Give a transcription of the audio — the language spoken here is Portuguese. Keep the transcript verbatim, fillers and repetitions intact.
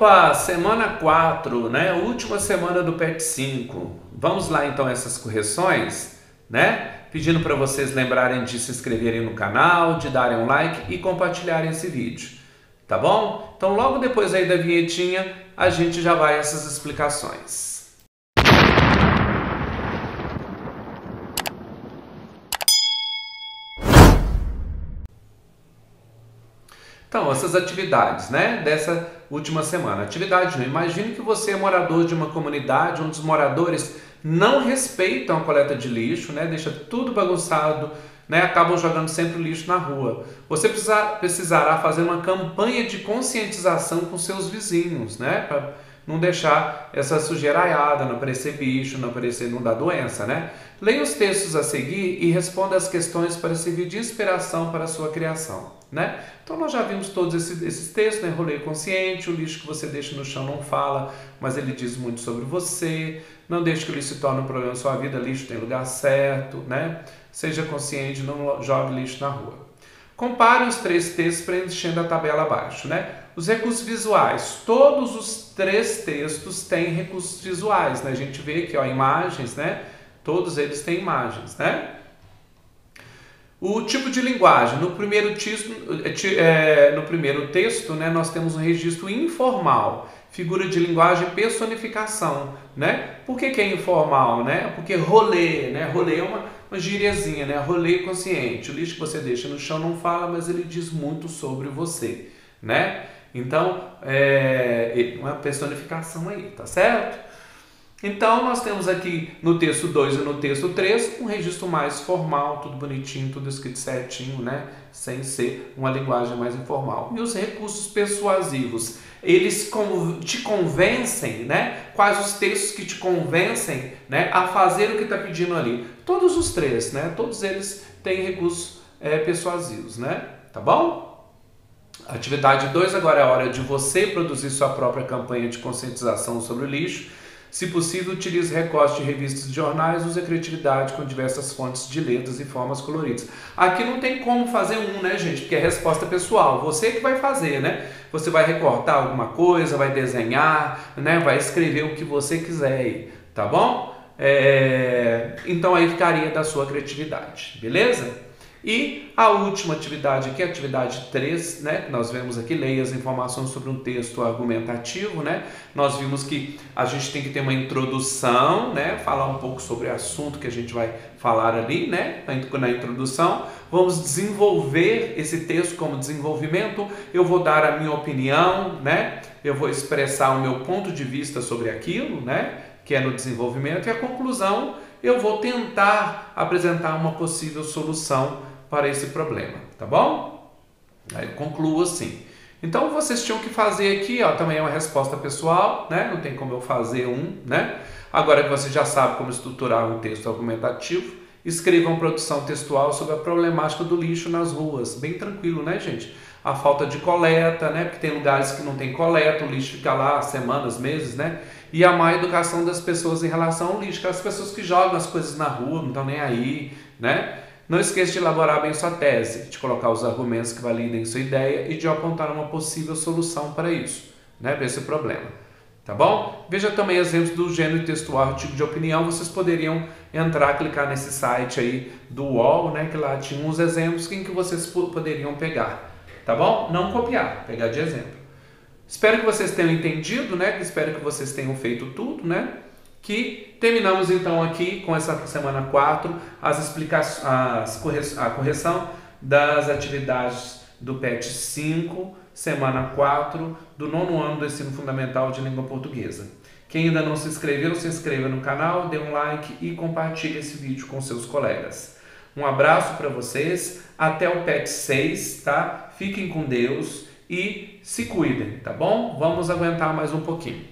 Opa, semana quatro, né? Última semana do PET cinco. Vamos lá então essas correções, né? Pedindo para vocês lembrarem de se inscreverem no canal, de darem um like e compartilharem esse vídeo, tá bom? Então logo depois aí da vinhetinha a gente já vai a essas explicações. Então, essas atividades, né, dessa última semana. Atividade um. Imagine que você é morador de uma comunidade onde os moradores não respeitam a coleta de lixo, né, deixa tudo bagunçado, né, acabam jogando sempre o lixo na rua. Você precisa, precisará fazer uma campanha de conscientização com seus vizinhos, né, para não deixar essa sujeiraiada, não aparecer bicho, não aparecer, não dar doença, né? Leia os textos a seguir e responda as questões para servir de inspiração para a sua criação, né? Então nós já vimos todos esses, esses textos, né? Roleio consciente, o lixo que você deixa no chão não fala, mas ele diz muito sobre você. Não deixe que o lixo se torne um problema na sua vida, lixo tem lugar certo, né? Seja consciente, não jogue lixo na rua. Compare os três textos preenchendo a tabela abaixo, né? Os recursos visuais, todos os três textos têm recursos visuais, né? A gente vê aqui, ó, imagens, né? Todos eles têm imagens, né? O tipo de linguagem, no primeiro texto, é, no primeiro texto, né, nós temos um registro informal, figura de linguagem personificação, né? Por que que é informal, né? Porque rolê, né? Rolê é uma, uma gíriazinha, né? Rolê consciente, o lixo que você deixa no chão não fala, mas ele diz muito sobre você, né? Então, é uma personificação aí, tá certo? Então, nós temos aqui no texto dois e no texto três um registro mais formal, tudo bonitinho, tudo escrito certinho, né? Sem ser uma linguagem mais informal. E os recursos persuasivos, eles te convencem, né? Quais os textos que te convencem, né, a fazer o que está pedindo ali? Todos os três, né? Todos eles têm recursos é, persuasivos, né? Tá bom? Atividade dois, agora é a hora de você produzir sua própria campanha de conscientização sobre o lixo. Se possível, utilize recortes de revistas e jornais, use a criatividade com diversas fontes de letras e formas coloridas. Aqui não tem como fazer um, né, gente? Porque é resposta pessoal. Você que vai fazer, né? Você vai recortar alguma coisa, vai desenhar, né? Vai escrever o que você quiser aí, tá bom? É... Então aí ficaria da sua criatividade, beleza? E a última atividade aqui, a atividade três, né, que nós vemos aqui, leia as informações sobre um texto argumentativo, né? Nós vimos que a gente tem que ter uma introdução, né, falar um pouco sobre o assunto que a gente vai falar ali, né, na introdução. Vamos desenvolver esse texto como desenvolvimento, eu vou dar a minha opinião, né? Eu vou expressar o meu ponto de vista sobre aquilo, né, que é no desenvolvimento, e a conclusão, eu vou tentar apresentar uma possível solução para esse problema, tá bom? Aí eu concluo assim. Então vocês tinham que fazer aqui, ó, também é uma resposta pessoal, né? Não tem como eu fazer um, né? Agora que você já sabe como estruturar um texto argumentativo, escrevam produção textual sobre a problemática do lixo nas ruas. Bem tranquilo, né, gente? A falta de coleta, né? Porque tem lugares que não tem coleta, o lixo fica lá semanas, meses, né? E a má educação das pessoas em relação ao lixo, aquelas pessoas que jogam as coisas na rua, não estão nem aí, né? Não esqueça de elaborar bem sua tese, de colocar os argumentos que validem sua ideia e de apontar uma possível solução para isso, né? Para esse problema, tá bom? Veja também exemplos do gênero textual, artigo de opinião. Vocês poderiam entrar, clicar nesse site aí do U O L, né? Que lá tinha uns exemplos em que vocês poderiam pegar, tá bom? Não copiar, pegar de exemplo. Espero que vocês tenham entendido, né? Espero que vocês tenham feito tudo, né? Que terminamos então aqui com essa semana quatro as explicações, as corre a correção das atividades do PET cinco, semana quatro, do nono ano do ensino fundamental de língua portuguesa. Quem ainda não se inscreveu, se inscreva no canal, dê um like e compartilhe esse vídeo com seus colegas. Um abraço para vocês, até o PET seis, tá? Fiquem com Deus e se cuidem, tá bom? Vamos aguentar mais um pouquinho.